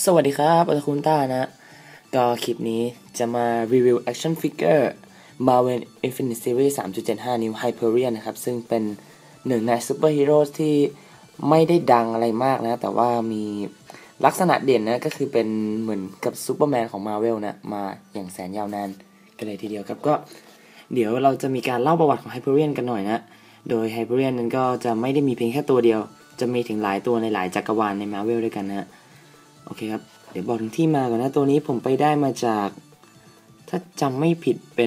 สวัสดีครับอัตคุณต้านะก็คลิปนี้จะมารีวิว Action Figure Marvel Infinite Series 3.75 นิ้ว Hyperion นะครับซึ่งเป็นหนึ่งในซูเปอร์ฮีโร่ที่ไม่ได้ดังอะไรมากนะแต่ว่ามีลักษณะเด่นนะก็คือเป็นเหมือนกับซูเปอร์แมนของ Marvel นะมาอย่างแสนยาวนานกันเลยทีเดียวครับก็เดี๋ยวเราจะมีการเล่าประวัติของ Hyperion กันหน่อยนะโดย Hyperion นั้นก็จะไม่ได้มีเพียงแค่ตัวเดียวจะมีถึงหลายตัวในหลายจักรวาลใน Marvel ด้วยกันนะโอเคครับเดี๋ยวบอกถึงที่มาก่อนนะตัวนี้ผมไปได้มาจากถ้าจำไม่ผิดเป็น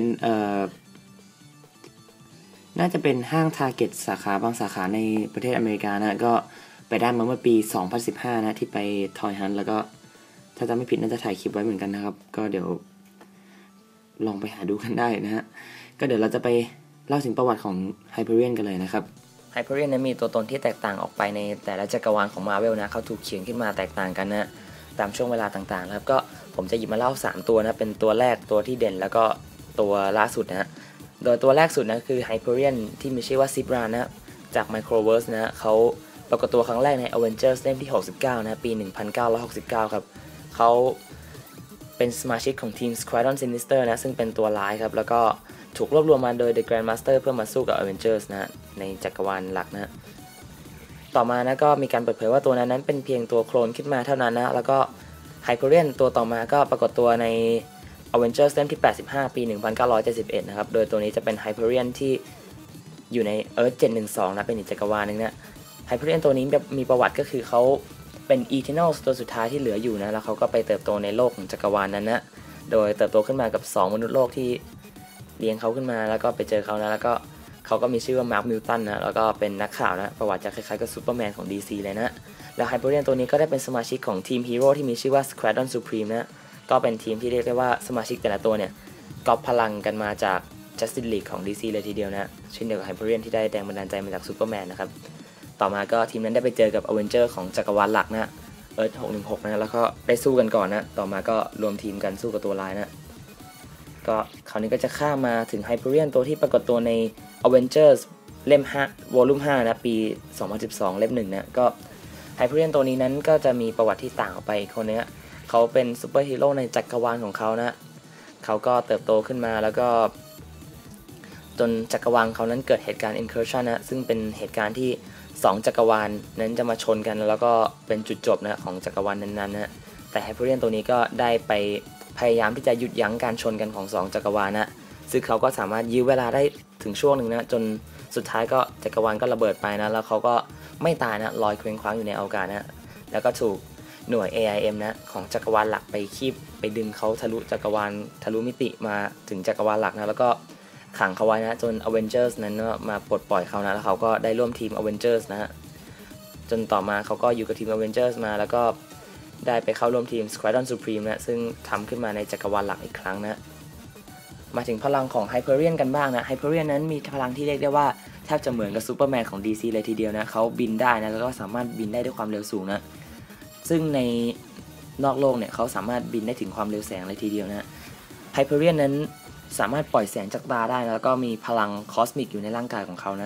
น่าจะเป็นห้าง Target สาขาบางสาขาในประเทศอเมริกานะก็ไปได้มาเมื่อปี 2015 นะที่ไป Toy Hunt แล้วก็ถ้าจำไม่ผิดน่าจะถ่ายคลิปไว้เหมือนกันนะครับก็เดี๋ยวลองไปหาดูกันได้นะฮะก็เดี๋ยวเราจะไปเล่าถึงประวัติของ Hyperion กันเลยนะครับ Hyperion นั้นมีตัวตนที่แตกต่างออกไปในแต่ละจักรวาลของ Marvel นะเขาถูกเขียนขึ้นมาแตกต่างกันนะตามช่วงเวลาต่างๆนะครับก็ผมจะหยิบมาเล่า3ตัวนะเป็นตัวแรกตัวที่เด่นแล้วก็ตัวล่าสุดนะโดยตัวแรกสุดนะคือ Hyperion ที่มีชื่อว่า Zebra นะจาก Microverse นะเขาปรากฏตัวครั้งแรกใน Avengers เล่มที่69นะปี1969ครับเขาเป็นสมาชิกของทีม Squadron Sinister นะซึ่งเป็นตัวร้ายครับแล้วก็ถูกรวบรวมมาโดย The Grandmaster เพื่อมาสู้กับ Avengers นะในจักรวาลหลักนะต่อมานะก็มีการเปิดเผยว่าตัวนั้นเป็นเพียงตัวโคลนขึ้นมาเท่านั้นนะแล้วก็ Hyperion ตัวต่อมาก็ปรากฏตัวใน Avengers เล่มที่85ปี1971นะครับโดยตัวนี้จะเป็น Hyperion ที่อยู่ใน Earth 712นะเป็นอีกจักรวาลนึงนะ Hyperion ตัวนี้มีประวัติก็คือเขาเป็น Eternals ตัวสุดท้ายที่เหลืออยู่นะแล้วเขาก็ไปเติบโตในโลกของจักรวาลนั้นนะโดยเติบโตขึ้นมากับ2มนุษย์โลกที่เลี้ยงเขาขึ้นมาแล้วก็ไปเจอเขานะแล้วก็เขาก็มีชื่อว่ามาร์คมิลตันนะแล้วก็เป็นนักข่าวนะประวัติจะคล้ายๆกับซูเปอร์แมนของ DC เลยนะแล้ว Hyperion ตัวนี้ก็ได้เป็นสมาชิกของทีมฮีโร่ที่มีชื่อว่า Squadron Supreme นะก็เป็นทีมที่เรียกได้ว่าสมาชิกแต่ละตัวเนี่ยก๊อปพลังกันมาจาก Justice League ของ DC เลยทีเดียวนะเช่นเดียวกับ Hyperion ที่ได้แรงบันดาลใจมาจากซูเปอร์แมนนะครับต่อมาก็ทีมนั้นได้ไปเจอกับ Avenger ของจักรวาลหลักนะEarth 616นะแล้วก็ได้สู้กันก่อนนะต่อมาก็รวมทีมกันสู้กับตัวร้ายนะก็คราวนี้ก็จะข้ามมาถึง Hyperion ตัวที่ปรากฏตัวใน Avengers เล่ม5 Volume 5นะปี2012เล่ม1นะก็ Hyperion ตัวนี้นั้นก็จะมีประวัติที่ต่างออกไปอีกคนนึงเขาเป็นซูเปอร์ฮีโร่ในจักรวาลของเขานะเขาก็เติบโตขึ้นมาแล้วก็จนจักรวาลเขานั้นเกิดเหตุการณ์ Incursion นะซึ่งเป็นเหตุการณ์ที่2จักรวาลนั้นจะมาชนกันแล้วก็เป็นจุดจบนะของจักรวาลนั้นๆนะแต่ Hyperion ตัวนี้ก็ได้ไปพยายามที่จะหยุดยั้งการชนกันของ2จักรวาลนะซึ่งเขาก็สามารถยื้อเวลาได้ถึงช่วงหนึ่งนะจนสุดท้ายก็จักรวาลก็ระเบิดไปนะแล้วเขาก็ไม่ตายนะลอยเคว้งคว้างอยู่ในอวกาศนะแล้วก็ถูกหน่วย AIM นะของจักรวาลหลักไปคีบไปดึงเขาทะลุจักรวาลทะลุมิติมาถึงจักรวาลหลักนะแล้วก็ขังเขาไว้นะจน Avengers นั้นมาปลดปล่อยเขานะแล้วเขาก็ได้ร่วมทีม Avengers นะฮะจนต่อมาเขาก็อยู่กับทีม Avengers มาแล้วก็ได้ไปเข้าร่วมทีม Squadron Supreme นะซึ่งทำขึ้นมาในจักรวาลหลักอีกครั้งนะมาถึงพลังของ Hyperion กันบ้างนะ Hyperion นั้นมีพลังที่เรียกได้ว่าแทบจะเหมือนกับซูเปอร์แมนของ DC เลยทีเดียวนะเขาบินได้นะแล้วก็สามารถบินได้ด้วยความเร็วสูงนะซึ่งในนอกโลกเนี่ยเขาสามารถบินได้ถึงความเร็วแสงเลยทีเดียวนะ Hyperion นั้นสามารถปล่อยแสงจากตาได้แล้วก็มีพลังคอสมิกอยู่ในร่างกายของเขานะ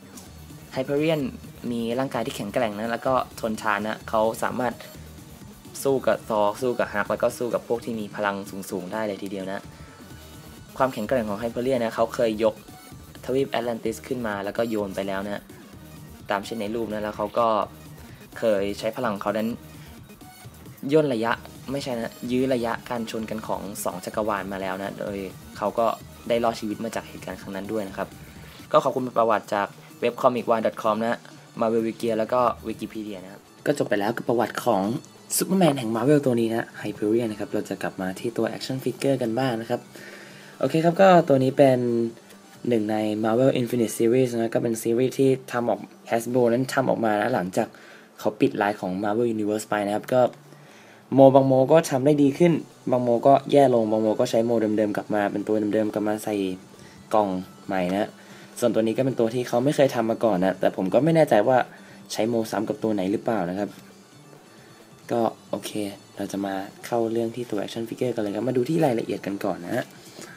Hyperion มีร่างกายที่แข็งแกร่งนะแล้วก็ทนทานนะเขาสามารถสู้กับทอร์สู้กับฮักแล้วก็สู้กับพวกที่มีพลังสูงๆได้เลยทีเดียวนะความแข็งแกร่งของ Hyperion นะเขาเคยยกทวีปแอตแลนติสขึ้นมาแล้วก็โยนไปแล้วนะตามเช่นในรูปนะแล้วเขาก็เคยใช้พลังเขานั้นย่นระยะไม่ใช่นะยื้อระยะการชนกันของ2จักรวาลมาแล้วนะโดยเขาก็ได้รอดชีวิตมาจากเหตุการณ์ครั้งนั้นด้วยนะครับก็ขอบคุณประวัติจากเว็บ comic1.com นะมาเวลวิกิแล้วก็วิกิพีเดียนะครับก็จบไปแล้วกับประวัติของซูเปอร์แมนแห่ง Marvel ตัวนี้นะ Hyperion นะครับเราจะกลับมาที่ตัว Action Figure กันบ้างนะครับโอเคครับก็ตัวนี้เป็นหนึ่งใน Marvel Infinite Series นะก็เป็นซีรีส์ที่ทำออก Hasbro นั้นทำออกมานะหลังจากเขาปิดไลน์ของ Marvel Universe ไปนะครับก็บางโมก็ทำได้ดีขึ้นบางโมก็แย่ลงบางโมก็ใช้โมเดิมๆกลับมาเป็นตัวเดิมๆกลับมาใส่กล่องใหม่นะส่วนตัวนี้ก็เป็นตัวที่เขาไม่เคยทำมาก่อนนะแต่ผมก็ไม่แน่ใจว่าใช้โมซ้ำกับตัวไหนหรือเปล่านะครับก็โอเคเราจะมาเข้าเรื่องที่ตัว Action Figure กันเลยครับมาดูที่รายละเอียดกันก่อนนะฮะ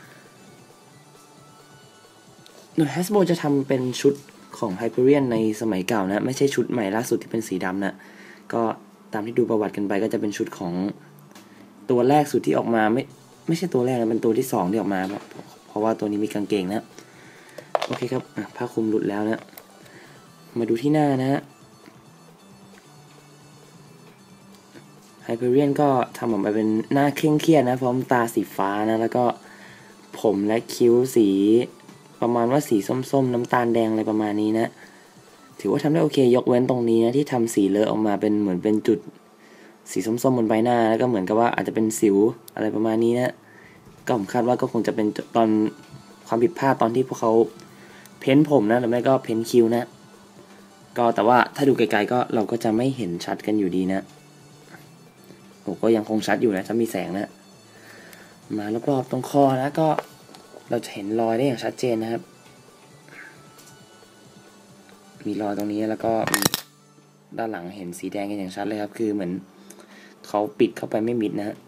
หน่วย Hasbro จะทำเป็นชุดของ Hyperion ในสมัยเก่านะไม่ใช่ชุดใหม่ล่าสุดที่เป็นสีดำนะก็ตามที่ดูประวัติกันไปก็จะเป็นชุดของตัวแรกสุดที่ออกมาไม่ใช่ตัวแรกนะเป็นตัวที่2ที่ออกมาเพราะว่าตัวนี้มีกางเกงนะโอเคครับผ้าคลุมหลุดแล้วนะมาดูที่หน้านะฮะไฮเปอร์เรียนก็ทำออกมาเป็นหน้าเคร่งเครียดนะพร้อมตาสีฟ้านะแล้วก็ผมและคิ้วสีประมาณว่าสีส้มๆน้ำตาลแดงอะไรประมาณนี้นะถือว่าทำได้โอเคยกเว้นตรงนี้นะที่ทำสีเลอะออกมาเป็นเหมือนเป็นจุดสีส้มๆบนใบหน้าแล้วก็เหมือนกับว่าอาจจะเป็นสิวอะไรประมาณนี้นะก็ผมคาดว่าก็คงจะเป็นตอนความผิดพลาดตอนที่พวกเขาเพ้นผมนะหรือไม่ก็เพ้นคิ้วนะก็แต่ว่าถ้าดูไกลๆก็เราก็จะไม่เห็นชัดกันอยู่ดีนะโอ้ก็ยังคงชัดอยู่นะถ้ามีแสงนะมารอบๆตรงคอนะก็เราจะเห็นรอยได้อย่างชัดเจนนะครับมีรอยตรงนี้แล้วก็มีด้านหลังเห็นสีแดงกันอย่างชัดเลยครับคือเหมือนเขาปิดเข้าไปไม่มิดนะฮะ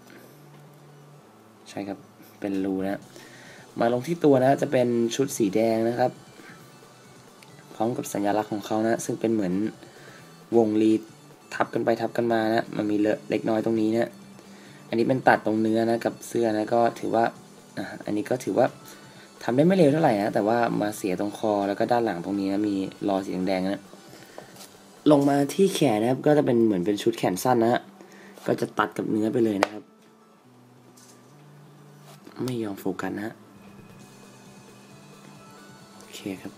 ใช่ครับเป็นรูนะมาลงที่ตัวนะจะเป็นชุดสีแดงนะครับพร้อมกับสัญลักษณ์ของเขานะซึ่งเป็นเหมือนวงรีทับกันไปทับกันมานะมันมีเลอะเล็กน้อยตรงนี้นะอันนี้เป็นตัดตรงเนื้อนะกับเสื้อนะก็ถือว่าอันนี้ก็ถือว่าทำได้ไม่เร็วเท่าไหร่นะแต่ว่ามาเสียตรงคอแล้วก็ด้านหลังตรงนี้นะมีรอยสีแดงๆนะลงมาที่แขนนะครับก็จะเป็นเหมือนเป็นชุดแขนสั้นนะฮะก็จะตัดกับเนื้อไปเลยนะครับไม่ยอมโฟกัสนะโอเคครับ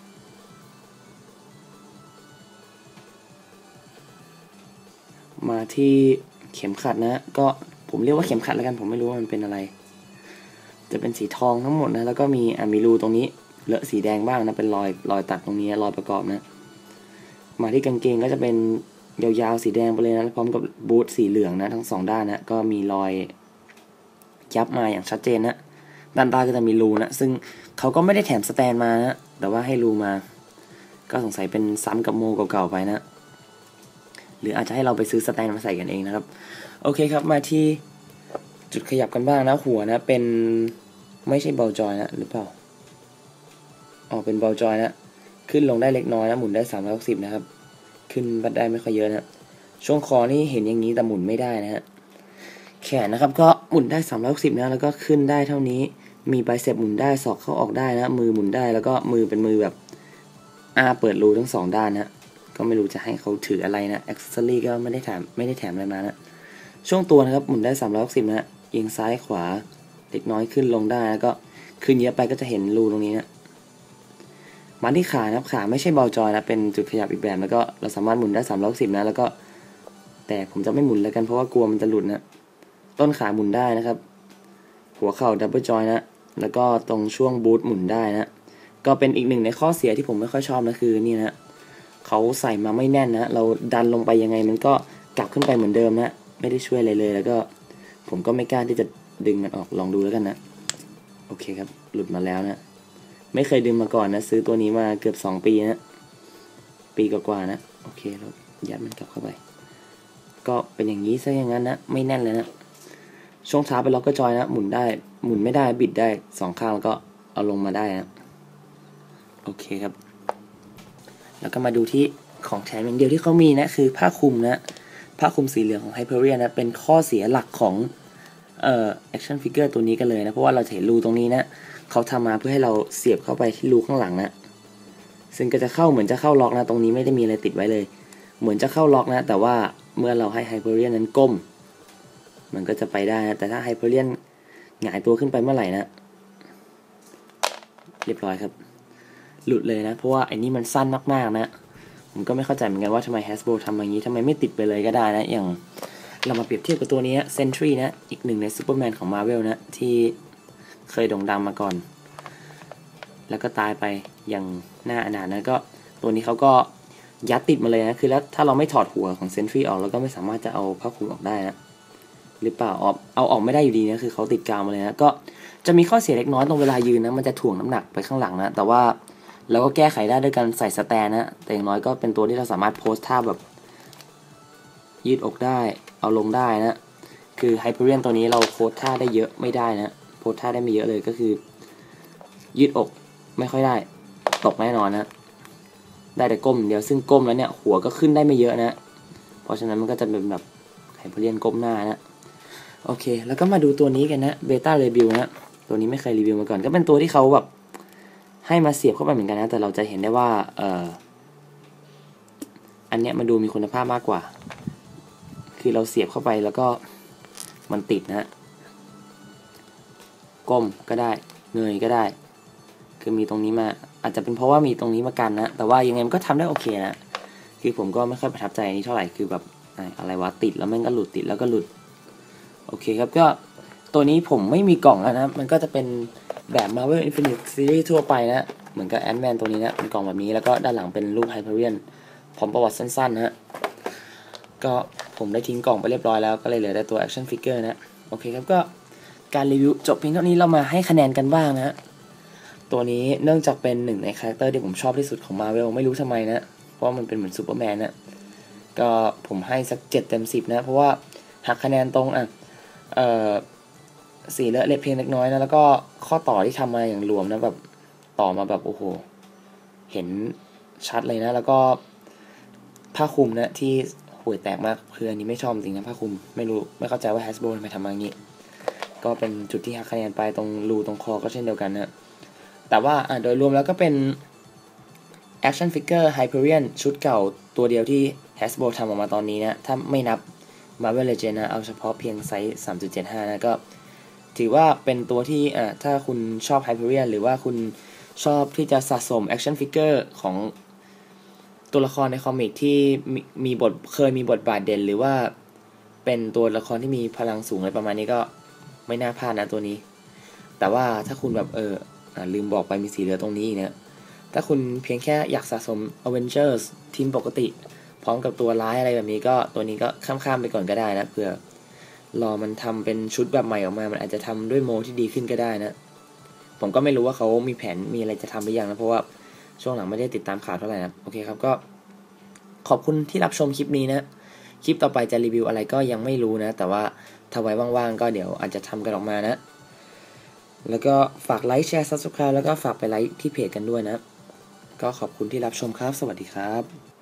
มาที่เข็มขัดนะก็ผมเรียกว่าเข็มขัดแล้วกันผมไม่รู้ว่ามันเป็นอะไรจะเป็นสีทองทั้งหมดนะแล้วก็มีรูตรงนี้เลอะสีแดงบ้างนะเป็นรอยตัดตรงนี้รอยประกอบนะมาที่กางเกงก็จะเป็นยาวๆสีแดงไปเลยนะพร้อมกับบูทสีเหลืองนะทั้ง2ด้านนะก็มีรอยยับมาอย่างชัดเจนนะด้านใต้ก็จะมีรูนะซึ่งเขาก็ไม่ได้แถมสแตนมานะแต่ว่าให้รูมาก็สงสัยเป็นซ้ำกับโมเก่าๆไปนะหรืออาจจะให้เราไปซื้อสแตนมาใส่กันเองนะครับโอเคครับมาที่จุดขยับกันบ้างนะหัวนะเป็นไม่ใช่บอลจอยนะหรือเปล่าเป็นบอลจอยนะขึ้นลงได้เล็กน้อยนะหมุนได้360นะครับขึ้นบัดได้ไม่ค่อยเยอะนะช่วงคอนี่เห็นอย่างนี้แต่หมุนไม่ได้นะฮะแขนนะครับก็หมุนได้360นะแล้วก็ขึ้นได้เท่านี้มีไบเซปหมุนได้ศอกเข้าออกได้นะมือหมุนได้แล้วก็มือเป็นมือแบบเปิดรูทั้ง2ด้านนะก็ไม่รู้จะให้เขาถืออะไรนะแอ็กเซสซอรี่ก็ไม่ได้แถมอะไรมานะช่วงตัวนะครับหมุนได้360นะเอียงซ้ายขวาเล็กน้อยขึ้นลงได้แล้วก็ขึ้นเยอะไปก็จะเห็นรูตรงนี้นะมาที่ขานะครับขาไม่ใช่บอลจอยนะเป็นจุดขยับอีกแบบแล้วก็เราสามารถหมุนได้360นะแล้วก็แต่ผมจะไม่หมุนแล้วกันเพราะว่ากลัวมันจะหลุดนะต้นขาหมุนได้นะครับหัวเข่าดับเบิลจอยนะแล้วก็ตรงช่วงบูทหมุนได้นะก็เป็นอีกหนึ่งในข้อเสียที่ผมไม่ค่อยชอบนะคือนี่นะเขาใส่มาไม่แน่นนะเราดันลงไปยังไงมันก็กลับขึ้นไปเหมือนเดิมนะไม่ได้ช่วยอะไรเลยแล้วก็ผมก็ไม่กล้าที่จะดึงมันออกลองดูแล้วกันนะโอเคครับหลุดมาแล้วนะไม่เคยดึงมาก่อนนะซื้อตัวนี้มาเกือบ2 ปีนะปีกว่าๆนะโอเคแล้วยัดมันกลับเข้าไปก็เป็นอย่างนี้ซะอย่างนั้นนะไม่แน่นเลยนะช่วงเท้าเป็นล็อกเกอร์จอยนะหมุนได้หมุนไม่ได้บิดได้2 ข้างแล้วก็เอาลงมาได้นะโอเคครับแล้วก็มาดูที่ของแถมอย่างเดียวที่เขามีนะคือผ้าคลุมนะผ้าคลุมสีเหลืองของ Hyperion นะเป็นข้อเสียหลักของaction figure ตัวนี้กันเลยนะเพราะว่าเราเห็นรูตรงนี้นะเขาทำมาเพื่อให้เราเสียบเข้าไปที่รูข้างหลังนะซึ่งก็จะเข้าเหมือนจะเข้าล็อกนะตรงนี้ไม่ได้มีอะไรติดไว้เลยเหมือนจะเข้าล็อกนะแต่ว่าเมื่อเราให้ Hyperion นั้นก้มมันก็จะไปได้นะแต่ถ้า Hyperion หงายตัวขึ้นไปเมื่อไหร่นะเรียบร้อยครับหลุดเลยนะเพราะว่าไอ้นี่มันสั้นมากๆนะผมก็ไม่เข้าใจเหมือนกันว่าทำไม Hasbro ทำอย่างนี้ทำไมไม่ติดไปเลยก็ได้นะอย่างเรามาเปรียบเทียบกับตัวนี้ Sentry นะอีกหนึ่งในซูเปอร์แมนของ Marvel นะที่เคยโด่งดังมาก่อนแล้วก็ตายไปอย่างน่าอนาถนะก็ตัวนี้เขาก็ยัดติดมาเลยนะคือแล้วถ้าเราไม่ถอดหัวของ Sentry ออกเราก็ไม่สามารถจะเอาผ้าคลุมออกได้นะหรือเปล่าเอาออกไม่ได้อยู่ดีนะคือเขาติดกาวมาเลยนะก็จะมีข้อเสียเล็กน้อยตรงเวลายืนนะมันจะถ่วงน้ำหนักไปข้างหลังนะแต่ว่าเราก็แก้ไขได้ด้วยการใส่สแตนนะแต่อย่างน้อยก็เป็นตัวที่เราสามารถโพสท่าแบบยืดอกได้เอาลงได้นะคือ Hyperion ตัวนี้เราโพสท่าได้เยอะไม่ได้นะโพสท่าได้ไม่เยอะเลยก็คือยืดอกไม่ค่อยได้ตกแน่นอนนะได้แต่ก้มเดียวซึ่งก้มแล้วเนี่ยหัวก็ขึ้นได้ไม่เยอะนะเพราะฉะนั้นมันก็จะเป็นแบบHyperionก้มหน้านะโอเคแล้วก็มาดูตัวนี้กันนะเบต้าเรวิวนะตัวนี้ไม่เคยรีวิวมาก่อนก็เป็นตัวที่เขาแบบให้มาเสียบเข้าไปเหมือนกันนะแต่เราจะเห็นได้ว่าอันเนี้ยมันดูมีคุณภาพมากกว่าคือเราเสียบเข้าไปแล้วก็มันติดนะก้มก็ได้เงยก็ได้คือมีตรงนี้มาอาจจะเป็นเพราะว่ามีตรงนี้มากันนะแต่ว่ายังไงมันก็ทำได้โอเคนะคือผมก็ไม่ค่อยประทับใจอันนี้เท่าไหร่คือแบบอะไรวะติดแล้วมันก็หลุดติดแล้วก็หลุดโอเคครับก็ตัวนี้ผมไม่มีกล่องแล้วนะมันก็จะเป็นแบบ Marvel Infinite Series ทั่วไปนะเหมือนกับ Ant-Man ตัวนี้นะเป็นกล่องแบบนี้แล้วก็ด้านหลังเป็นรูป Hyperion พร้อมประวัติสั้นๆนะฮะก็ผมได้ทิ้งกล่องไปเรียบร้อยแล้วก็เลยเหลือแต่ตัว Action Figure นะโอเคครับก็การรีวิวจบเพียงเท่านี้เรามาให้คะแนนกันบ้างนะฮะตัวนี้เนื่องจากเป็นหนึ่งในคาแรคเตอร์ที่ผมชอบที่สุดของ Marvel ไม่รู้ทำไมนะเพราะมันเป็นเหมือนซูเปอร์แมนนะก็ผมให้สัก7 เต็ม 10นะเพราะว่าหักคะแนนตรงสีเลอะเละเพียงเล็กน้อยนะแล้วก็ข้อต่อที่ทำมาอย่างรวมนะแบบต่อมาแบบโอ้โหเห็นชัดเลยนะแล้วก็ผ้าคลุมนะที่ห่วยแตกมากคืออันนี้ไม่ชอบจริงนะผ้าคลุมไม่รู้ไม่เข้าใจว่า Hasbro ทำไมทำมาอย่างนี้ก็เป็นจุดที่หักคะแนนไปตรงรูตรงคอก็เช่นเดียวกันนะแต่ว่าโดยรวมแล้วก็เป็น Action Figure Hyperion ชุดเก่าตัวเดียวที่ Hasbro ทำออกมาตอนนี้นะถ้าไม่นับ Marvel Legends นะเอาเฉพาะเพียงไซส์ 3.75 นะก็ถือว่าเป็นตัวที่ถ้าคุณชอบ Hyperion หรือว่าคุณชอบที่จะสะสม Action Figure ของตัวละครในคอมิกที่เคยมีบทบาทเด่นหรือว่าเป็นตัวละครที่มีพลังสูงอะไรประมาณนี้ก็ไม่น่าพลาดนะตัวนี้แต่ว่าถ้าคุณแบบลืมบอกไปมีสีเหลือตรงนี้เนี่ยถ้าคุณเพียงแค่อยากสะสม Avengers ทีมปกติพร้อมกับตัวร้ายอะไรแบบนี้ก็ตัวนี้ก็ข้ามไปก่อนก็ได้นะเผื่อรอมันทำเป็นชุดแบบใหม่ออกมามันอาจจะทำด้วยโมที่ดีขึ้นก็ได้นะผมก็ไม่รู้ว่าเขามีแผนมีอะไรจะทำหรือยังนะเพราะว่าช่วงหลังไม่ได้ติดตามข่าวเท่าไหร่นะโอเคครับก็ขอบคุณที่รับชมคลิปนี้นะคลิปต่อไปจะรีวิวอะไรก็ยังไม่รู้นะแต่ว่าถ้าไว้ว่างๆก็เดี๋ยวอาจจะทำกันออกมานะแล้วก็ฝากไลค์แชร์ Subscribe แล้วก็ฝากไปไลค์ที่เพจกันด้วยนะก็ขอบคุณที่รับชมครับสวัสดีครับ